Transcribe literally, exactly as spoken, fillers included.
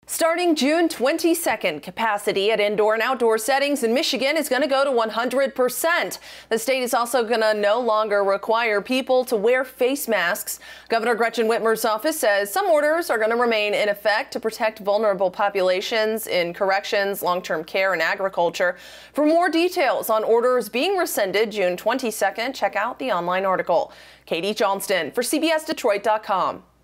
Starting June twenty-second, capacity at indoor and outdoor settings in Michigan is going to go to one hundred percent. The state is also going to no longer require people to wear face masks. Governor Gretchen Whitmer's office says some orders are going to remain in effect to protect vulnerable populations in corrections, long-term care, and agriculture. For more details on orders being rescinded June twenty-second, check out the online article. Katie Johnston for C B S Detroit dot com.